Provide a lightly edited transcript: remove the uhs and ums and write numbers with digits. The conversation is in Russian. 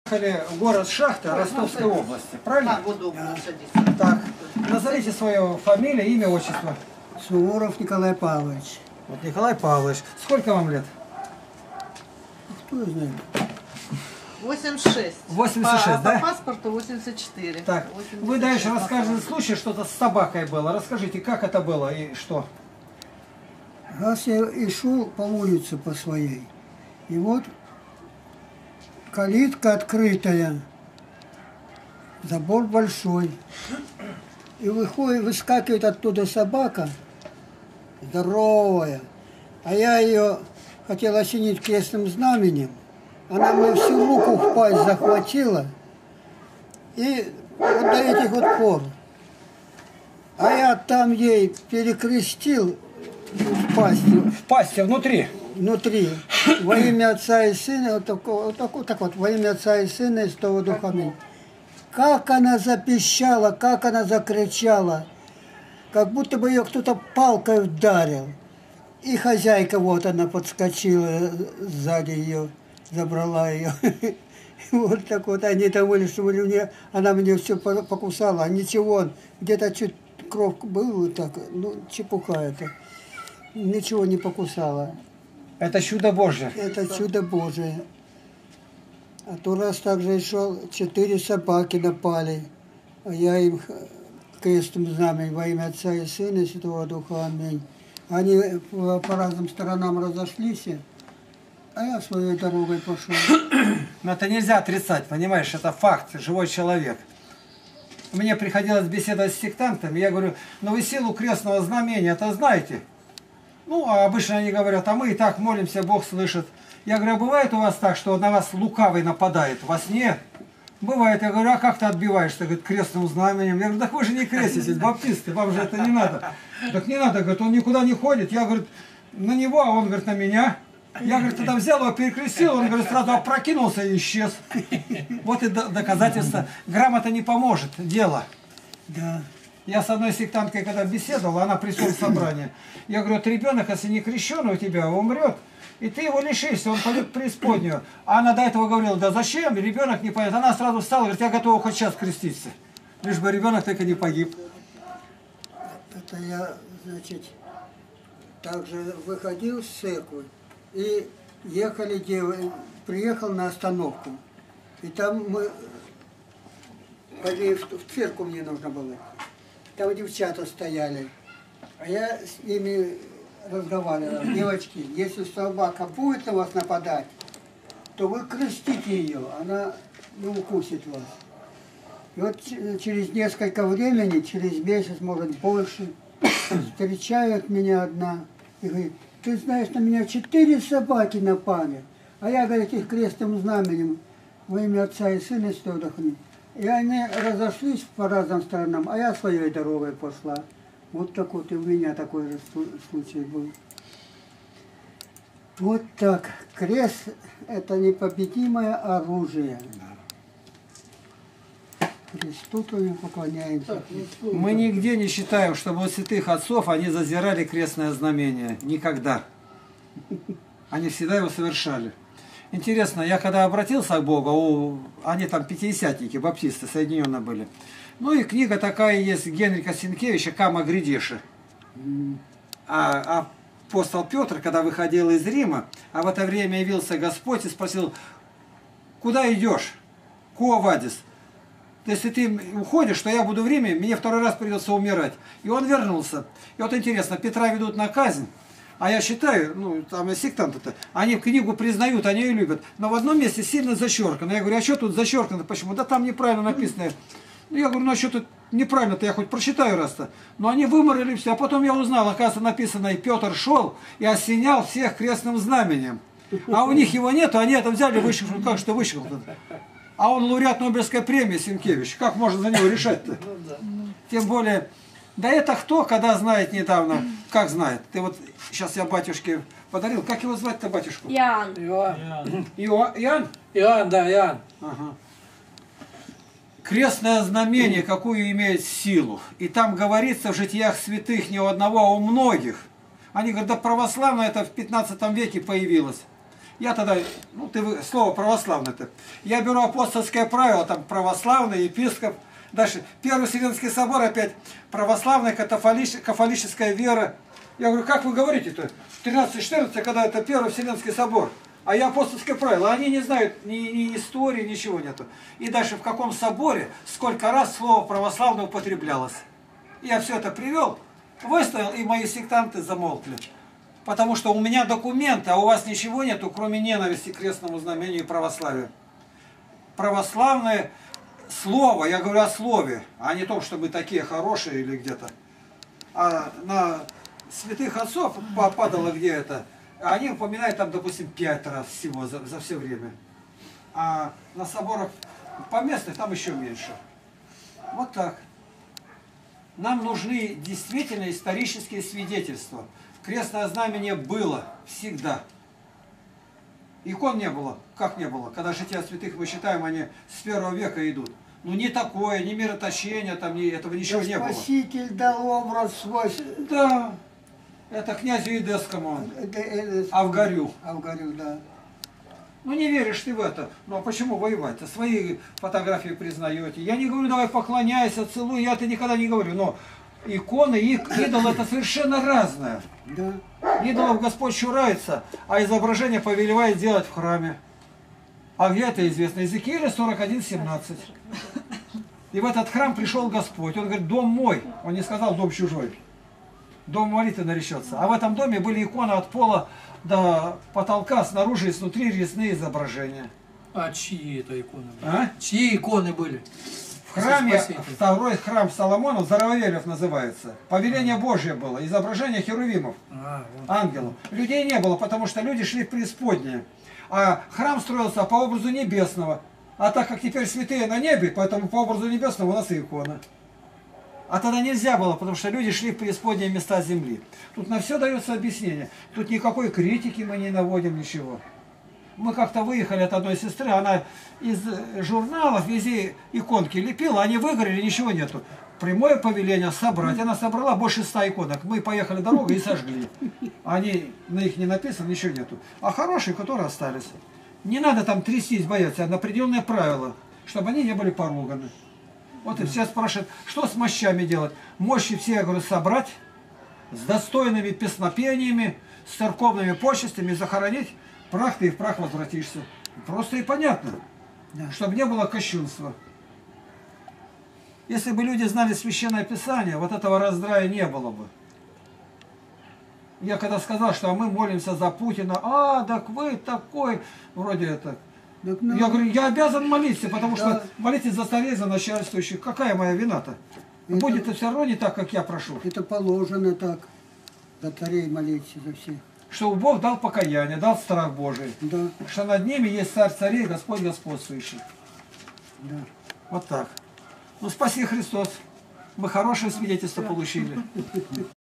Город Шахта Ростовской области, правильно? Удобно садиться. Так, назовите свою фамилию, имя, отчество. Суворов Николай Павлович. Вот Николай Павлович. Сколько вам лет? Кто знает? 86. 86, да? По паспорту 84. Так, 86 вы дальше по расскажете паспорту. случай, что-то с собакой было. Расскажите, как это было и что? Раз я и шел по улице по своей, и вот калитка открытая, забор большой, и выскакивает оттуда собака, здоровая, а я ее хотел осенить крестным знаменем, она мне всю руку в пасть захватила, и вот до этих вот пор. А я там ей перекрестил в пасти. В пасти, внутри. Внутри. Во имя Отца и Сына, вот, во имя Отца и Сына и Святого Духа. Аминь. Как она запищала, как она закричала, как будто бы ее кто-то палкой ударил. И хозяйка, вот она подскочила сзади ее, забрала ее. Вот так вот, они там были, что она мне все покусала, а ничего, где-то чуть кровь была, так, ну, чепуха это. Ничего не покусала. Это чудо Божье. Это чудо Божие. А то раз также шел, 4 собаки напали, а я им крестным знаменем во имя Отца и Сына и Святого Духа. Аминь. Они по разным сторонам разошлись, а я своей дорогой пошел. Но это нельзя отрицать, понимаешь, это факт, живой человек. Мне приходилось беседовать с сектантами, я говорю, ну вы силу крестного знамения-то знаете? Ну, а обычно они говорят, а мы и так молимся, Бог слышит. Я говорю, а бывает у вас так, что на вас лукавый нападает во сне? Бывает. Я говорю, а как ты отбиваешься, говорит, крестным знаменем? Я говорю, так вы же не креститесь, баптисты, вам же это не надо. Так не надо, говорит, он никуда не ходит. Я, говорю, на него, а он, говорит, на меня. Я, говорит, тогда взял его, перекрестил, он, говорит, сразу опрокинулся и исчез. Вот и доказательство. Грамота не поможет, дело. Да. Я с одной сектанткой, когда беседовал, она пришла в собрание. Я говорю, вот ребенок, если не крещеный у тебя, умрет, и ты его лишишься, он пойдет в преисподнюю. А она до этого говорила, да зачем, ребенок не пойдет. Она сразу встала и говорит, я готова хоть сейчас креститься. Лишь бы ребенок только не погиб. Это я, значит, также выходил с церкви и приехал на остановку. И там мы пошли в церковь, мне нужно было. Там девчата стояли, а я с ними разговаривал. Девочки, если собака будет на вас нападать, то вы крестите ее, она не укусит вас. И вот через несколько времени, через месяц, может больше, встречает меня одна и говорит, ты знаешь, на меня 4 собаки напали, а я, говорит, их крестным знаменем во имя Отца и Сына и Святого Духа. И они разошлись по разным сторонам, а я своей дорогой пошла. Вот так вот и у меня такой же случай был. Вот так. Крест – это непобедимое оружие. Христу твоему поклоняемся. Мы нигде не считаем, чтобы у святых отцов они зазирали крестное знамение. Никогда. Они всегда его совершали. Интересно, я когда обратился к Богу, они там пятидесятники, баптисты, соединенные были. Ну и книга такая есть Генрика Сенкевича «Кама Гридеши». А апостол Петр, когда выходил из Рима, а в это время явился Господь и спросил, куда идешь? Куа вадис? Если ты уходишь, то я буду в Риме, мне второй раз придется умирать. И он вернулся. И вот интересно, Петра ведут на казнь. А я считаю, ну, там сектанты-то, они книгу признают, они ее любят. Но в одном месте сильно зачеркано. Я говорю, а что тут зачеркано? Почему? Да там неправильно написано. Ну, я говорю, ну, а что тут неправильно-то? Я хоть прочитаю раз-то. Но они выморали все. А потом я узнал, оказывается, написано, и Петр шел и осенял всех крестным знаменем. А у них его нету, они это взяли, вышел, как что вышел. А он лауреат Нобелевской премии Сенкевич. Как можно за него решать-то? Тем более... Да это кто, когда знает недавно, как знает? Ты вот, сейчас я батюшке подарил. Как его звать-то, батюшку? Иоанн. Иоанн? Иоанн, да, Иоанн. Ага. Крестное знамение, какую имеет силу. И там говорится в житиях святых не у одного, а у многих. Они говорят, да православное это в 15 веке появилось. Я тогда, ну ты слово православное-то. Я беру апостольское правило, там православный, епископ. Дальше, Первый Вселенский собор, опять православная, католическая вера. Я говорю, как вы говорите-то? 13-14, когда это Первый Вселенский собор. А я апостольское правило. Они не знают ни истории, ничего нету. И дальше, в каком соборе, сколько раз слово православное употреблялось. Я все это привел, выставил, и мои сектанты замолкли. Потому что у меня документы, а у вас ничего нету, кроме ненависти к крестному знамению и православию. Православное слово, я говорю о слове, а не том, что мы такие хорошие или где-то. А на святых отцов падало где это, они упоминают там, допустим, 5 раз всего за все время. А на соборах поместных там еще меньше. Вот так. Нам нужны действительно исторические свидетельства. Крестное знамение было всегда. Икон не было. Как не было? Когда жития святых мы считаем, они с 1 века идут. Ну не такое, ни мироточения, там, этого ничего не было. Спаситель дал образ свой. Да. Это князю Идесскому, Авгарю. Авгарю, да. Ну не веришь ты в это. Ну а почему воевать-то? Свои фотографии признаете. Я не говорю, давай поклоняйся, целуй, я это никогда не говорю. Но иконы и идол это совершенно разное. Да. Идолов Господь чурается, а изображение повелевает делать в храме. А где это известно? Иезекииля 41:17. И в этот храм пришел Господь. Он говорит, дом мой. Он не сказал, дом чужой. Дом молитвы наречется. А в этом доме были иконы от пола до потолка, снаружи и снутри резные изображения. А чьи это иконы были? А? Чьи иконы были? В храме, второй храм Соломонов, Зарававелев называется. Повеление Божье было, изображение херувимов, Вот. ангелов. Людей не было, потому что люди шли в преисподнее. А храм строился по образу небесного. А так как теперь святые на небе, поэтому по образу небесного у нас и икона. А тогда нельзя было, потому что люди шли в преисподние места земли. Тут на все дается объяснение. Тут никакой критики мы не наводим, ничего. Мы как-то выехали от одной сестры, она из журналов везде иконки лепила, они выгорели, ничего нету. Прямое повеление собрать. Она собрала больше 100 иконок. Мы поехали дорогой и сожгли. Они, на них не написано, ничего нету. А хорошие, которые остались. Не надо там трястись, бояться, на определенные правила, чтобы они не были поруганы. Вот и все спрашивают, что с мощами делать? Мощи все, я говорю, собрать, с достойными песнопениями, с церковными почестями захоронить, прах ты и в прах возвратишься. Просто и понятно, да. Чтобы не было кощунства. Если бы люди знали Священное Писание, вот этого раздрая не было бы. Я когда сказал, что мы молимся за Путина, так вы такой, вроде это... Так, я говорю, я обязан молиться, потому что молитесь за царей, за начальствующих. Какая моя вина-то? Будет это все равно не так, как я прошу. Это положено так. За царей молиться, за всех. Что Бог дал покаяние, дал страх Божий. Да. Что над ними есть царь царей, Господь господствующий. Да. Вот так. Ну, спаси Христос. Мы хорошее свидетельство получили.